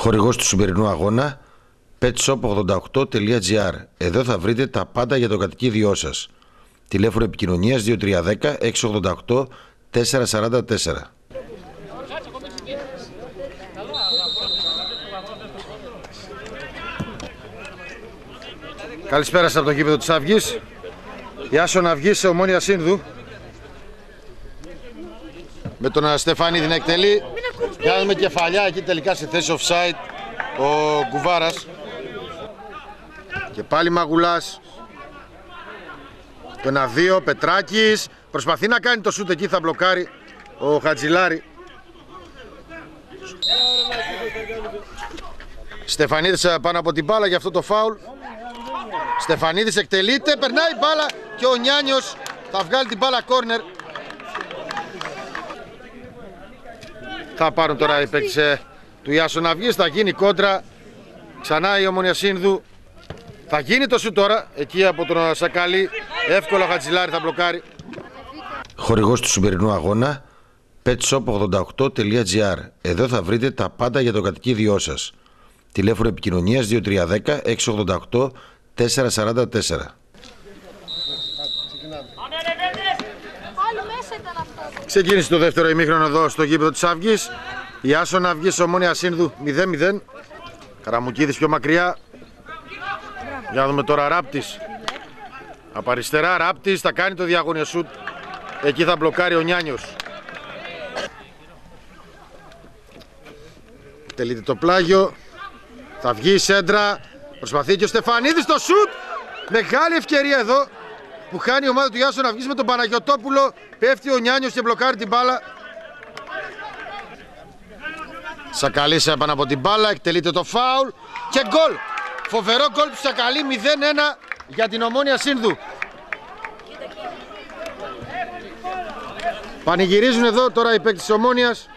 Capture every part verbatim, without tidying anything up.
Χορηγός του σημερινού αγώνα petshop ογδόντα οκτώ τελεία τζι άρ. Εδώ θα βρείτε τα πάντα για το κατοικίδιό σας. Τηλέφωνο επικοινωνίας δύο τρία ένα μηδέν έξι ογδόντα οκτώ τέσσερα σαράντα τέσσερα. Καλησπέρα σας από το γήπεδο της Αυγής. Ιάσον Αυγής σε Ομόνια Σύνδου. Με τον Στεφανίδη να εκτελεί. Κάνουμε κεφαλιά εκεί τελικά σε θέση offside ο Κουβάρας. Και πάλι Μαγουλάς. Το ένα δύο, Πετράκης. Προσπαθεί να κάνει το σούτ εκεί, θα μπλοκάρει ο Χατζηλάρη. Στεφανίδης πάνω από την μπάλα για αυτό το φάουλ. Στεφανίδης εκτελείται, περνάει η μπάλα και ο Νιάνιος θα βγάλει την μπάλα κόρνερ. Θα πάρουν τώρα οι παίκτες του Ιάσον Αυγής, θα γίνει κόντρα. Ξανά η Ομόνια Σύνδου. Θα γίνει το σουτ τώρα, εκεί από τον Σακαλή. Εύκολα ο Χατζηλάρη θα μπλοκάρει. Χορηγός του σημερινού αγώνα petshop ογδόντα οκτώ τελεία τζι άρ. Εδώ θα βρείτε τα πάντα για το κατοικίδιό σας. Τηλέφωνο επικοινωνίας δύο τρία ένα μηδέν έξι ογδόντα οκτώ τέσσερα σαράντα τέσσερα. Ξεκίνησε το δεύτερο ημίχρονο εδώ στο γήπεδο της Αυγής. Η Ιάσον Αυγής Ομόνια Σύνδου μηδέν μηδέν. Καραμουκίδης πιο μακριά. Για να δούμε τώρα Ράπτης. Από αριστερά Ράπτης θα κάνει το διαγώνιο σουτ. Εκεί θα μπλοκάρει ο Νιάνιος. Τελείται το πλάγιο. Θα βγει η σέντρα. Προσπαθεί και ο Στεφανίδης το σουτ. Μεγάλη ευκαιρία εδώ που χάνει η ομάδα του Ιάσον Αυγής με τον Παναγιωτόπουλο. Πέφτει ο Νιάνιος και μπλοκάρει την μπάλα. Σακαλής επάνω από την μπάλα. Εκτελείται το φάουλ. Και γκολ. Φοβερό γκολ του Σακαλή. μηδέν ένα για την Ομόνια Σύνδου. Πανηγυρίζουν εδώ τώρα οι παίκτες της Ομόνιας.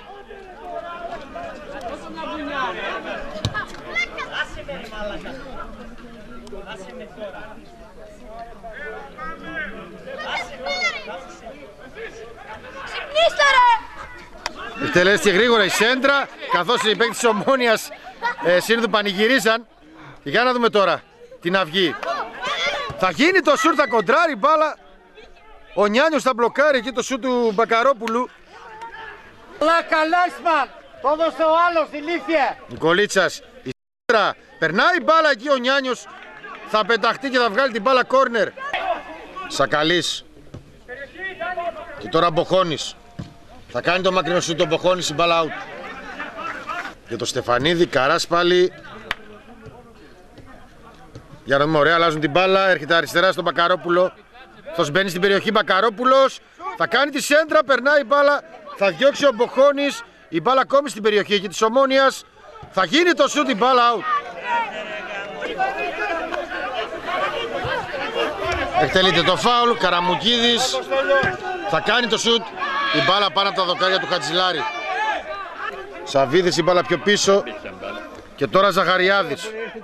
Εκτελέστηκε γρήγορα η σέντρα, καθώς οι παίκτες της Ομόνιας ε, Σύνδου πανηγυρίζαν. Και για να δούμε τώρα την Αυγή. Θα γίνει το σουτ, θα κοντράρει μπάλα. Ο Νιάνιος θα μπλοκάρει εκεί το σουτ του Μπακαρόπουλου. Καλά καλάσμα, το έδωσε ο άλλος, ηλίθεια. Νικολίτσας, η σέντρα, περνάει η μπάλα εκεί ο Νιάνιος. Θα πεταχτεί και θα βγάλει την μπάλα κόρνερ. Σακαλής. Και τώρα Μποχώνης. Θα κάνει το μακρινό σουτ, τον Μποχώνης, η μπάλα out. Και το Στεφανίδη, Καράς πάλι. Για να δούμε, ωραία, αλλάζουν την μπάλα, έρχεται αριστερά στον Μπακαρόπουλο. Αυτός μπαίνει στην περιοχή, Μπακαρόπουλος. Θα κάνει τη σέντρα, περνάει η μπάλα. Θα διώξει ο Μποχώνης. Η μπάλα ακόμη στην περιοχή εκεί της Ομόνιας. Θα γίνει το σουτ, η μπάλα out. Εκτελείται το φάουλ, Καραμουκίδης. Θα κάνει το σουτ. Η μπάλα πάνω από τα δοκάρια του Χατζηλάρη. Σαβίδης η μπάλα πιο πίσω. Και τώρα Ζαχαριάδης.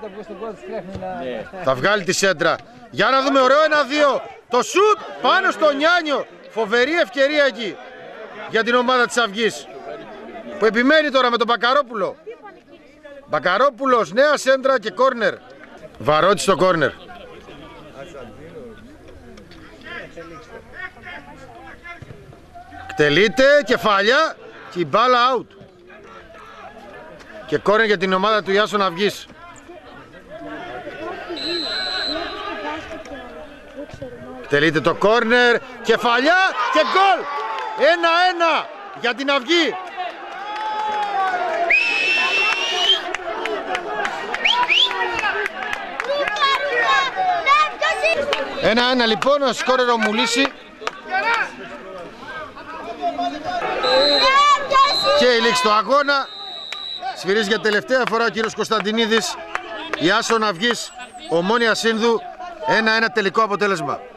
Θα βγάλει τη σέντρα. Για να δούμε, ωραίο ένα δύο. Το σουτ πάνω στο Νιάνιο. Φοβερή ευκαιρία εκεί για την ομάδα της Αυγής, που επιμένει τώρα με τον Μπακαρόπουλο. Μπακαρόπουλος, νέα σέντρα και κόρνερ. Βαρότη στο κόρνερ. Εκτελείται, κεφαλιά και η μπάλα out. Και κόρνερ για την ομάδα του Ιάσον Αυγής. Εκτελείται το κόρνερ, κεφαλιά και γκολ. ένα ένα για την Αυγή. ένα ένα λοιπόν, ο σκόρερ ο Μουλίση. Και η λήξη του αγώνα. Σφυρίζει για τελευταία φορά ο κύριος Κωνσταντινίδης. Ιάσον Αυγής Ομόνια Σύνδου, ένα ένα τελικό αποτέλεσμα.